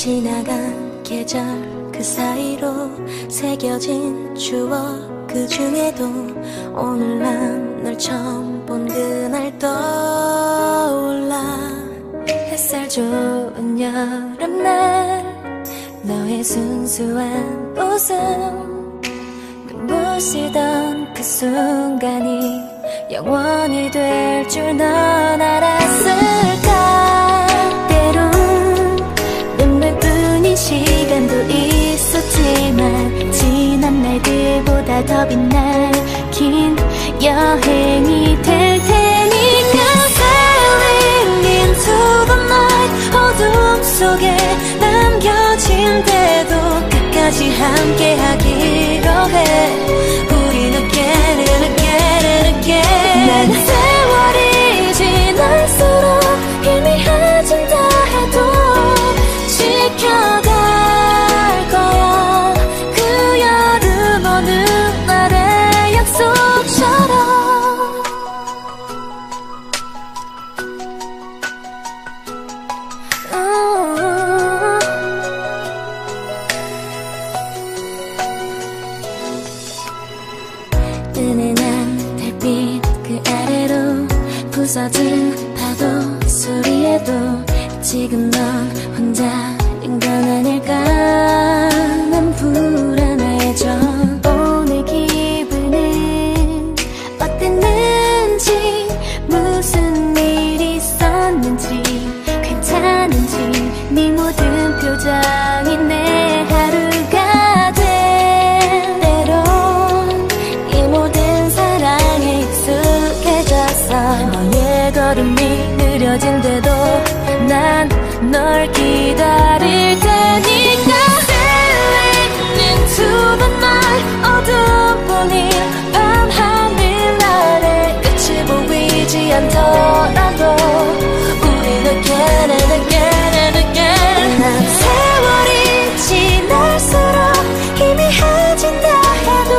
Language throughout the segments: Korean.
지나간 계절 그 사이로 새겨진 추억 그 중에도 오늘 난 널 처음 본 그날 떠올라. 햇살 좋은 여름날 너의 순수한 웃음 눈부시던 그 순간이 영원히 될 줄 넌 알았을까. 때론 눈물뿐인 시간도 있었지만 지난 날들보다 더 빛날 긴 여행이 될 테니까. Sailing into the night 어둠 속에 남겨진 대도 끝까지 함께하기로 해. 우린 again and again and again. 난 세월이 지날수록 희미해진다 해도 지켜갈 거야. 그 여름 어느 날의 약속처럼. 은은한 달빛 그 아래로 부서진 파도 소리에도 지금 넌 혼자인 건 아닐까. 난 불안해져. 오늘 기분은 어땠는지 무슨 일이 있었는지 괜찮은지 네 모든 표정이 내 하루가 돼. 때론 이 모든 사랑에 익숙해져서 너의 걸음이 느려진대도 난 널 기다릴 테니까. Sailing into the night 어둠뿐인 밤 하늘 아래 끝이 보이지 않더라도 우린 again and again and again. 난 세월이 지날수록 희미해진다 해도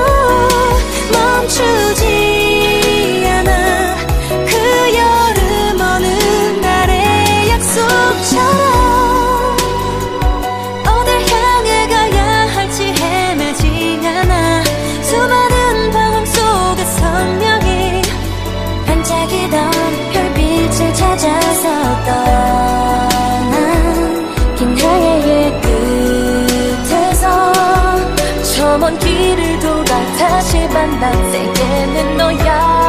멈추지 않아. 그 여름 어느 날의 약속처럼. 어딜 향해 가야 할지 헤매지 않아. 수많은 방황 속에 선명히 반짝이던 별빛을 찾아서 떠난 긴 항해의 끝에서 저 먼 길을 돌아 다시 만난 때에는 너야.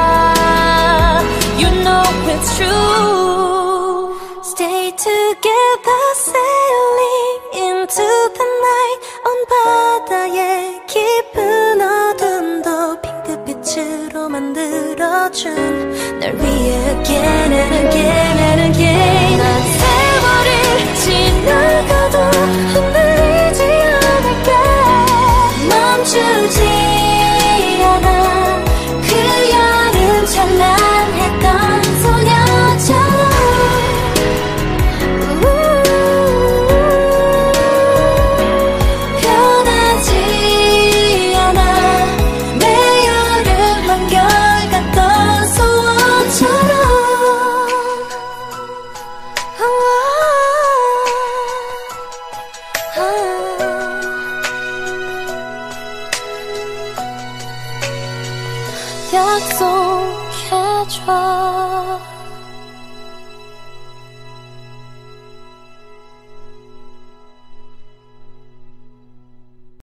You know it's true. Stay together sailing into the night. 온 바다의 깊은 어둠도 핑크빛으로 만들어준 널 위해 again and again and again. 난 세월이 지나가도 흔들리지 않을게. 멈추지 않아. 그 여름 찬란했던 소녀처럼. 변하지 않아. 내 여름 한결같던 소원처럼. 약속해줘.